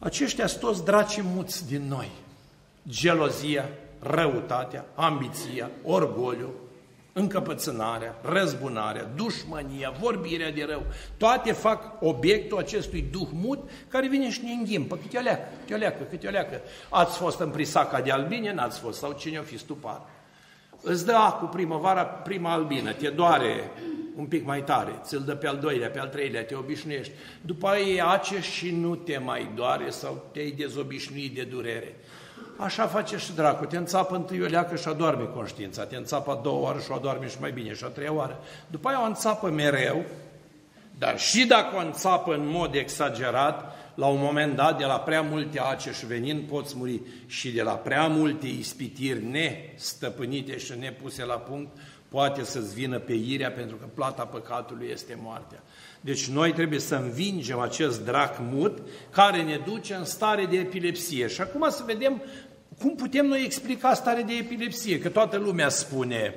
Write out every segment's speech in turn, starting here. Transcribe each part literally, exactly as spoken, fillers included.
Aceștia sunt toți dracii muți din noi. Gelozia, răutatea, ambiția, orgoliu, încăpățânarea, răzbunarea, dușmănia, vorbirea de rău, toate fac obiectul acestui duh mut care vine și ne înghimpă, câte o leacă, câte o leacă, câte o leacă. Ați fost în prisaca de albine, n-ați fost, sau cine o fi stupar. Îți dă acul primăvara, prima albină, te doare un pic mai tare, ți-l dă pe al doilea, pe al treilea, te obișnuiești. După aia e ace și nu te mai doare sau te-ai dezobișnuit de durere. Așa face și dracu, te înțapă întâi o leacă și adorme conștiința, te înțapă a doua oară și o adorme și mai bine, și a treia oară. După aia o înțapă mereu, dar și dacă o înțapă în mod exagerat, la un moment dat, de la prea multe ace și venind, poți muri și de la prea multe ispitiri nestăpânite și nepuse la punct, poate să-ți vină peirea, pentru că plata păcatului este moartea. Deci noi trebuie să învingem acest drac mut care ne duce în stare de epilepsie. Și acum să vedem cum putem noi explica stare de epilepsie, că toată lumea spune,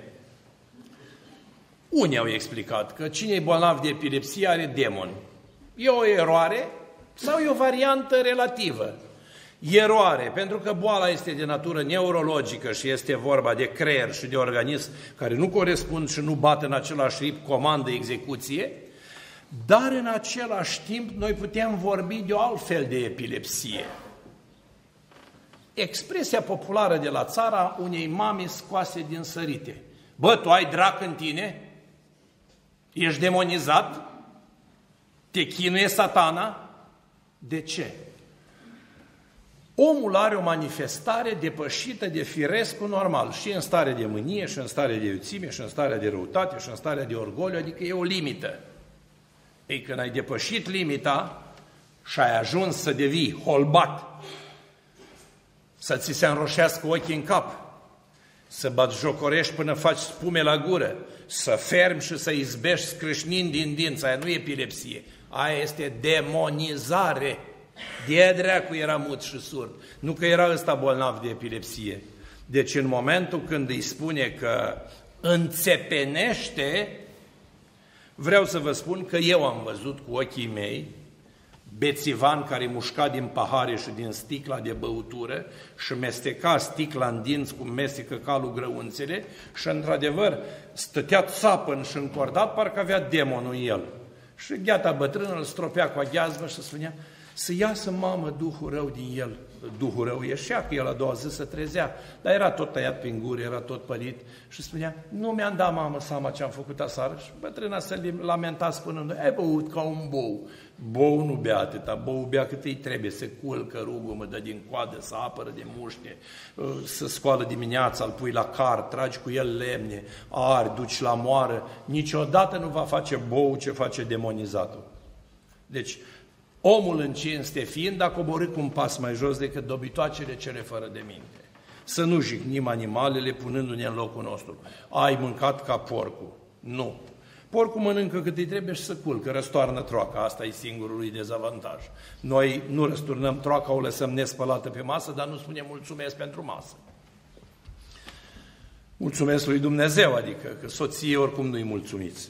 unii au explicat că cine e bolnav de epilepsie are demon. E o eroare sau e o variantă relativă? Eroare, pentru că boala este de natură neurologică și este vorba de creier și de organism care nu corespund și nu bat în același ritm comandă-execuție, dar în același timp noi putem vorbi de o altfel de epilepsie. Expresia populară de la țara unei mame scoase din sărite. Bă, tu ai drac în tine? Ești demonizat? Te chinuie satana? De ce? Omul are o manifestare depășită de firescul normal, și în stare de mânie, și în stare de iuțime, și în stare de răutate, și în stare de orgoliu, adică e o limită. Ei, când ai depășit limita și ai ajuns să devii holbat, să ți se înroșească ochii în cap, să batjocorești până faci spume la gură, să fermi și să izbești scrâșnind din dinți, aia nu e epilepsie, aia este demonizare. De dracu era mut și surd, nu că era ăsta bolnav de epilepsie. Deci în momentul când îi spune că înțepenește, vreau să vă spun că eu am văzut cu ochii mei bețivan care mușca din pahare și din sticla de băutură și mesteca sticla în dinți cum mestecă calul grăunțele și într-adevăr stătea țapăn și încordat, parcă avea demonul în el. Și gheata bătrână îl stropea cu aghiazmă și spunea, să iasă, mamă, duhul rău din el. Duhul rău ieșea, că el a doua zi se trezea, dar era tot tăiat prin gură, era tot pălit și spunea, nu mi-am dat, mamă, seama ce am făcut aseară. Și bătrâna se lamenta spunând, ai băut ca un bou. Bou nu bea atâta, bou bea cât îi trebuie, se culcă rugul, mă dă din coadă, să apără de muște, să scoală dimineața, îl pui la car, tragi cu el lemne, ari, duci la moară. Niciodată nu va face bou ce face demonizatul. Deci, omul în cinste fiind a coborât cu un pas mai jos decât dobitoacele cele fără de minte. Să nu jignim animalele punându-ne în locul nostru. Ai mâncat ca porcul. Nu. Porcul mănâncă cât îi trebuie și să culcă, răstoarnă troaca. Asta e singurul lui dezavantaj. Noi nu răsturnăm troaca, o lăsăm nespălată pe masă, dar nu spunem mulțumesc pentru masă. Mulțumesc lui Dumnezeu, adică că soției oricum nu-i mulțumiți.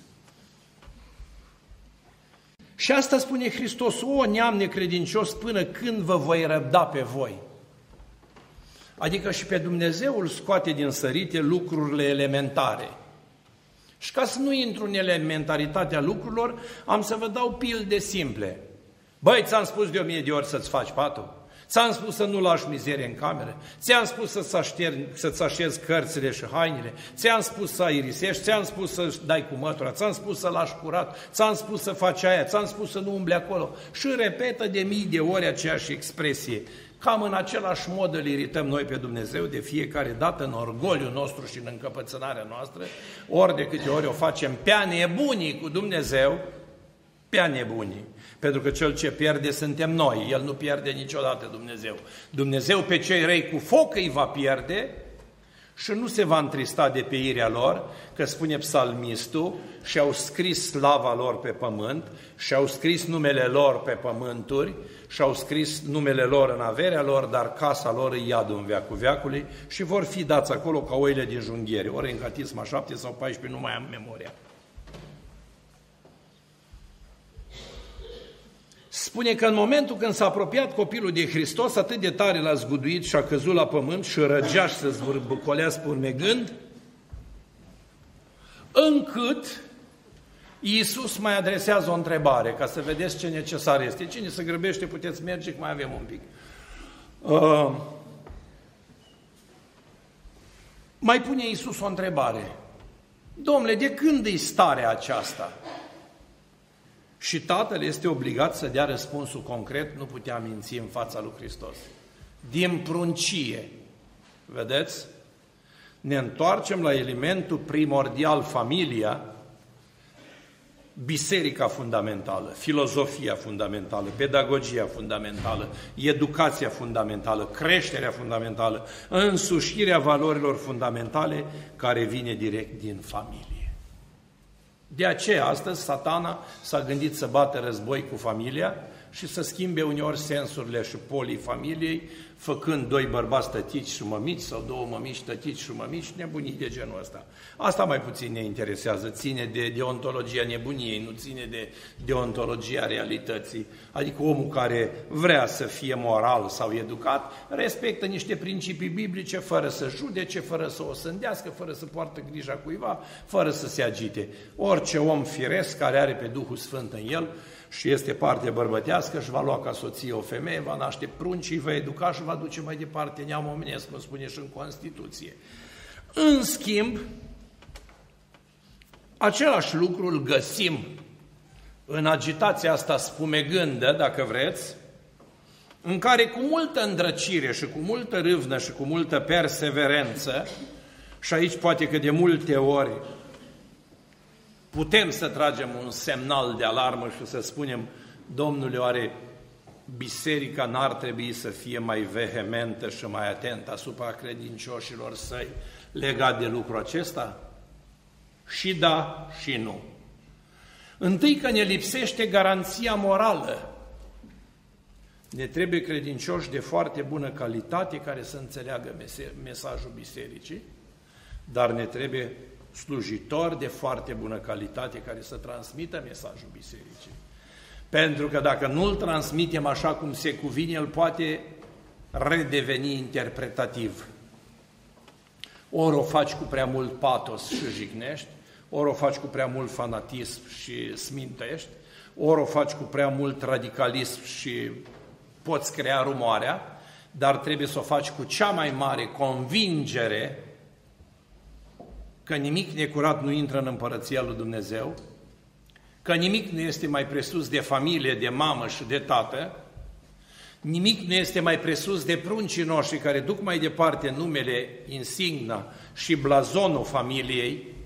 Și asta spune Hristos, o neam necredincios, până când vă voi răbda pe voi. Adică și pe Dumnezeu îl scoate din sărite lucrurile elementare. Și ca să nu intru în elementaritatea lucrurilor, am să vă dau pilde simple. Băi, ți-am spus de o mie de ori să-ți faci patul. Ți-am spus să nu lași mizerie în cameră, ți-am spus să-ți așterni, să-ți așezi cărțile și hainele, ți-am spus să aerisești, ți-am spus să dai cu mătura, ți-am spus să lași curat, ți-am spus să faci aia, ți-am spus să nu umbli acolo. Și repetă de mii de ori aceeași expresie. Cam în același mod îl irităm noi pe Dumnezeu de fiecare dată în orgoliul nostru și în încăpățânarea noastră, ori de câte ori o facem pe-a nebunii cu Dumnezeu, pe-a nebunii. Pentru că cel ce pierde suntem noi, El nu pierde niciodată Dumnezeu. Dumnezeu pe cei răi cu foc îi va pierde și nu se va întrista de peirea lor, că spune psalmistul, și-au scris slava lor pe pământ, și-au scris numele lor pe pământuri, și-au scris numele lor în averea lor, dar casa lor îi iadă în veacul veacului și vor fi dați acolo ca oile din junghiere. Ori în Catisma șapte sau paisprezece, nu mai am memoria. Spune că în momentul când s-a apropiat copilul de Hristos, atât de tare l-a zguduit și a căzut la pământ și răgea și se zvârbucolea spurmegând, încât Iisus mai adresează o întrebare, ca să vedeți ce necesar este. Cine se grăbește, puteți merge, că mai avem un pic. Uh, mai pune Iisus o întrebare. Domnule, de când e starea aceasta? Și tatăl este obligat să dea răspunsul concret, nu putea minți în fața lui Hristos. Din pruncie. Vedeți? Ne întoarcem la elementul primordial, familia, biserica fundamentală, filozofia fundamentală, pedagogia fundamentală, educația fundamentală, creșterea fundamentală, însușirea valorilor fundamentale care vine direct din familie. De aceea, astăzi, Satana s-a gândit să bată război cu familia și să schimbe uneori sensurile și polii familiei, făcând doi bărbați tătici și mămici sau două mămici tătici și mămici, nebunii de genul ăsta. Asta mai puțin ne interesează, ține de deontologia nebuniei, nu ține de deontologia realității. Adică omul care vrea să fie moral sau educat, respectă niște principii biblice fără să judece, fără să o sândească, fără să poartă grija cuiva, fără să se agite. Orice om firesc care are pe Duhul Sfânt în el și este parte bărbătească și va lua ca soție o femeie, va naște prunci, îi va educa și va duce mai departe neamul omenesc, cum spune și în Constituție. În schimb, același lucru îl găsim în agitația asta spumegândă, dacă vreți, în care cu multă îndrăcire și cu multă râvnă și cu multă perseverență, și aici poate că de multe ori putem să tragem un semnal de alarmă și să spunem, Domnule, oare biserica n-ar trebui să fie mai vehementă și mai atentă asupra credincioșilor săi legat de lucrul acesta? Și da, și nu. Întâi că ne lipsește garanția morală. Ne trebuie credincioși de foarte bună calitate care să înțeleagă mesajul bisericii, dar ne trebuie slujitori de foarte bună calitate care să transmită mesajul bisericii. Pentru că dacă nu îl transmitem așa cum se cuvine, el poate redeveni interpretativ. Ori o faci cu prea mult patos și jignești, ori o faci cu prea mult fanatism și smintești, ori o faci cu prea mult radicalism și poți crea rumoarea, dar trebuie să o faci cu cea mai mare convingere că nimic necurat nu intră în împărăția lui Dumnezeu, că nimic nu este mai presus de familie, de mamă și de tată, nimic nu este mai presus de pruncii noștri care duc mai departe numele, insigna și blazonul familiei,